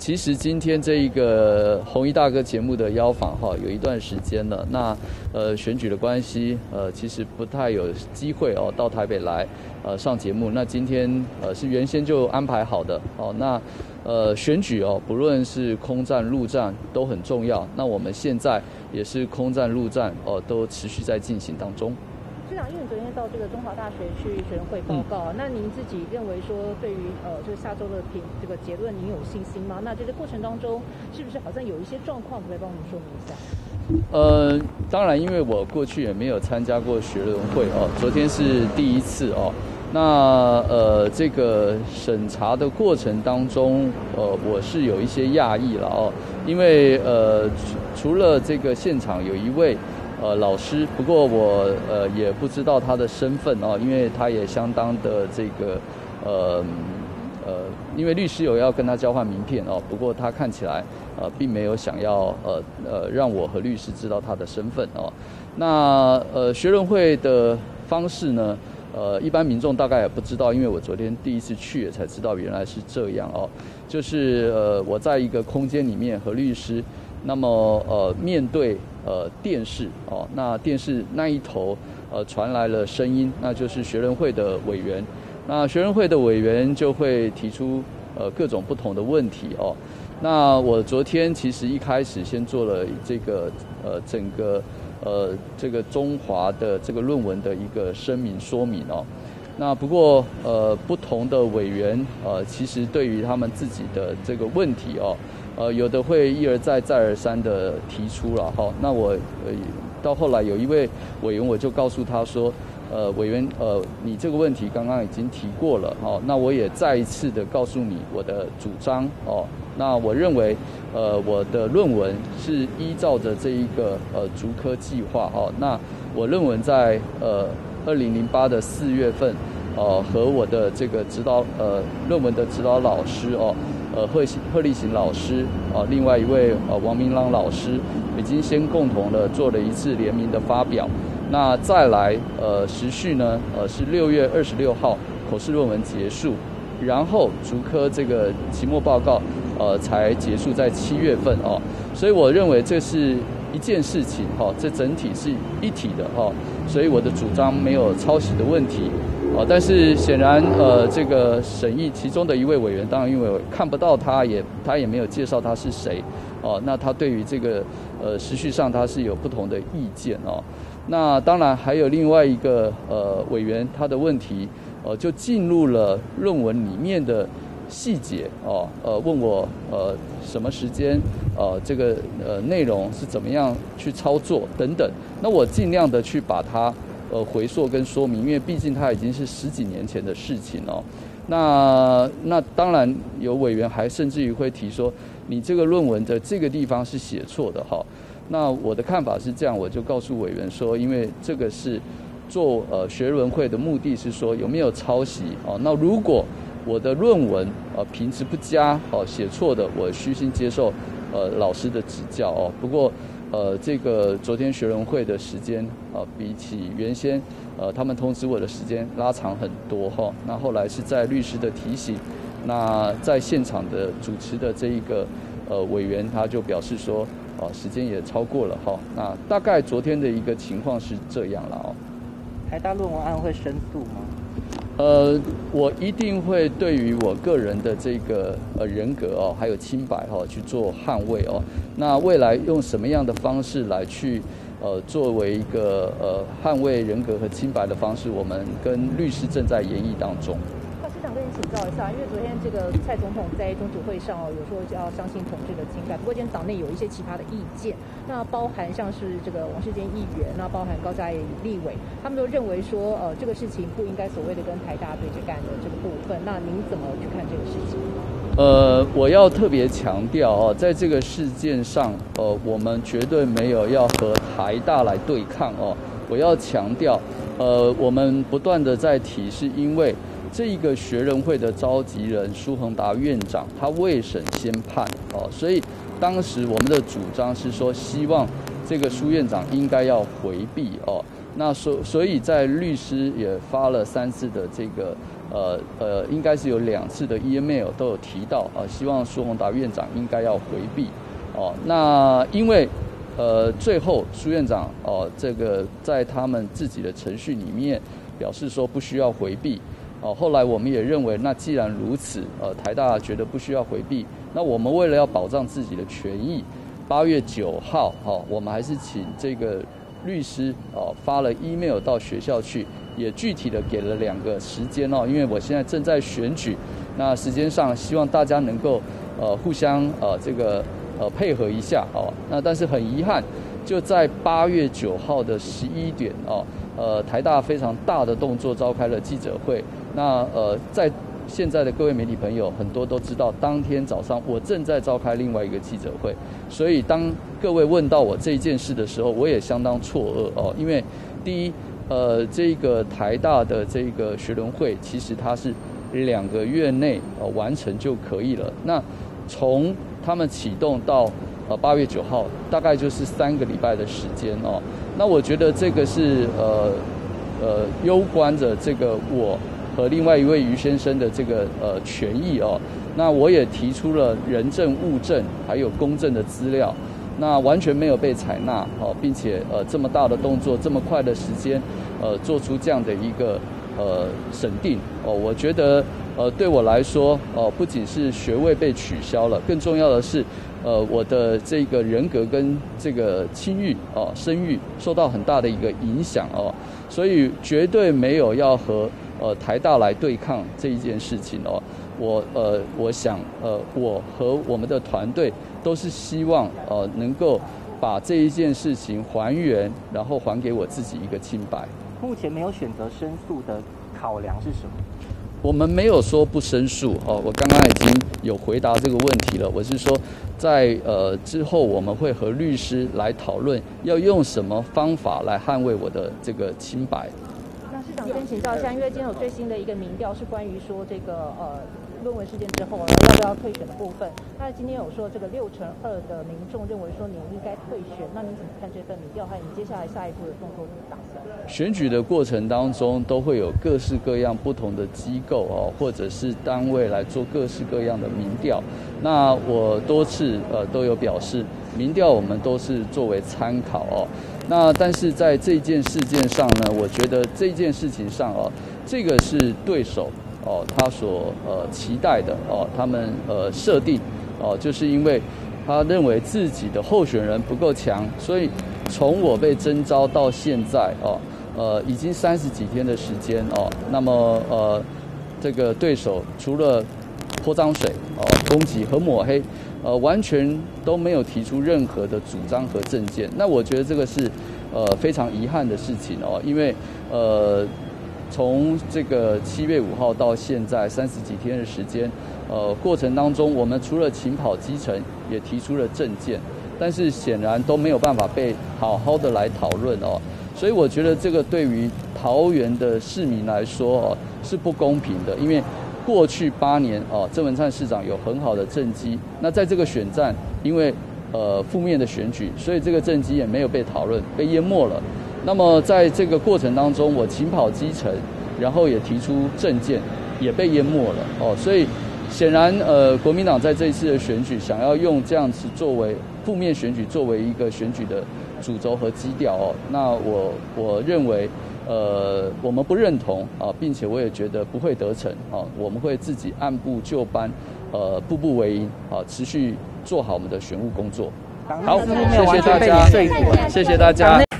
其实今天这一个弘毅大哥节目的邀访有一段时间了。那选举的关系，其实不太有机会到台北来上节目。那今天是原先就安排好的那选举不论是空战陆战都很重要。那我们现在也是空战陆战都持续在进行当中。 市长，因为昨天到这个中华大学去学生会报告，那您自己认为说对于就是下周的这个结论，您有信心吗？那这个过程当中是不是好像有一些状况，可不可以帮我们说明一下？ 当然，因为我过去也没有参加过学伦会昨天是第一次那这个审查的过程当中，我是有一些讶异了因为除了这个现场有一位老师，不过我也不知道他的身份因为他也相当的这个因为律师有要跟他交换名片不过他看起来并没有想要让我和律师知道他的身份那学伦会的方式呢，一般民众大概也不知道，因为我昨天第一次去也才知道原来是这样就是我在一个空间里面和律师，那么面对电视那电视那一头传来了声音，那就是学伦会的委员。那学伦会的委员就会提出各种不同的问题那我昨天其实一开始先做了这个整个这个中华的这个论文的一个声明说明那不过不同的委员其实对于他们自己的这个问题有的会一而再再而三的提出了那我到后来有一位委员我就告诉他说委员你这个问题刚刚已经提过了那我也再一次的告诉你我的主张那我认为我的论文是依照着这一个竹科计划那我论文在2008的4月份和我的这个指导论文的指导老师贺立行老师另外一位王明朗老师已经先共同的做了一次联名的发表。那再来时序呢是6月26号口试论文结束，然后竹科这个期末报告才结束在7月份所以我认为这是一件事情这整体是一体的所以我的主张没有抄袭的问题但是显然这个审议其中的一位委员，当然因为我看不到他也没有介绍他是谁那他对于这个时序上他是有不同的意见那当然还有另外一个委员，他的问题就进入了论文里面的细节问我什么时间这个内容是怎么样去操作等等。那我尽量的去把它回溯跟说明，因为毕竟它已经是10几年前的事情那当然有委员还甚至于会提说，你这个论文的这个地方是写错的那我的看法是这样，我就告诉委员说，因为这个是做学伦会的目的是说有没有抄袭那如果我的论文品质不佳写错的，我虚心接受老师的指教不过这个昨天学伦会的时间比起原先他们通知我的时间拉长很多那后来是在律师的提醒，那在现场的主持的这一个委员他就表示说时间也超过了那大概昨天的一个情况是这样了台大论文案会申诉吗？ 我一定会对于我个人的这个人格还有清白去做捍卫那未来用什么样的方式来去作为一个捍卫人格和清白的方式，我们跟律师正在研议当中。 市长跟你请教一下，因为昨天这个蔡总统在中执会上有说要相信同志的情感，不过今天党内有一些其他的意见，那包含像是这个王世坚议员，那包含高嘉瑜立委，他们都认为说这个事情不应该所谓的跟台大对着干的这个部分，那您怎么去看这个事情？ 我要特别强调在这个事件上我们绝对没有要和台大来对抗我要强调我们不断的在提，是因为这一个学伦会的召集人苏宏达院长他未审先判所以当时我们的主张是说希望这个苏院长应该要回避那所以在律师也发了3次的这个应该是有2次的 email 都有提到希望苏宏达院长应该要回避那因为最后苏院长这个在他们自己的程序里面表示说不需要回避后来我们也认为，那既然如此台大觉得不需要回避，那我们为了要保障自己的权益，8月9号我们还是请这个律师发了 email 到学校去，也具体的给了2个时间因为我现在正在选举，那时间上希望大家能够互相这个配合一下那但是很遗憾，就在8月9号的11点台大非常大的动作召开了记者会，那在现在的各位媒体朋友很多都知道，当天早上我正在召开另外一个记者会，所以当各位问到我这件事的时候，我也相当错愕因为第一这个台大的这个学伦会其实它是2个月内完成就可以了，那从他们启动到8月9号大概就是3个礼拜的时间那我觉得这个是攸关着这个我和另外一位于先生的这个权益那我也提出了人证物证还有公证的资料，那完全没有被采纳并且这么大的动作这么快的时间做出这样的一个审定我觉得对我来说不仅是学位被取消了，更重要的是我的这个人格跟这个清誉声誉受到很大的一个影响所以绝对没有要和台大来对抗这一件事情我想我和我们的团队都是希望能够把这一件事情还原，然后还给我自己一个清白。 目前没有选择申诉的考量是什么？ 我们没有说不申诉我刚刚已经有回答这个问题了。我是说，在之后我们会和律师来讨论要用什么方法来捍卫我的这个清白。 那市长先请教一下，因为今天有最新的一个民调是关于说这个论文事件之后要不要退选的部分。那今天有说这个62%的民众认为说你应该退选，那你怎么看这份民调？还有你接下来下一步的动作怎么打算？ 选举的过程当中都会有各式各样不同的机构或者是单位来做各式各样的民调。那我多次都有表示，民调我们都是作为参考那但是在这件事件上呢，我觉得这件事情上这个是对手他所期待的他们设定就是因为他认为自己的候选人不够强，所以从我被征召到现在已经30几天的时间那么这个对手除了泼脏水攻击和抹黑完全都没有提出任何的主张和政见。那我觉得这个是非常遗憾的事情因为从这个7月5号到现在30几天的时间过程当中，我们除了勤跑基层也提出了政见，但是显然都没有办法被好好的来讨论所以我觉得这个对于桃园的市民来说是不公平的。因为过去8年郑文灿市长有很好的政绩，那在这个选战因为负面的选举，所以这个政绩也没有被讨论，被淹没了。那么在这个过程当中，我勤跑基层，然后也提出政见，也被淹没了所以显然国民党在这一次的选举想要用这样子作为负面选举作为一个选举的主轴和基调那我认为我们不认同并且我也觉得不会得逞我们会自己按部就班步步为营持续做好我们的选务工作。好，谢谢大家，谢谢大家。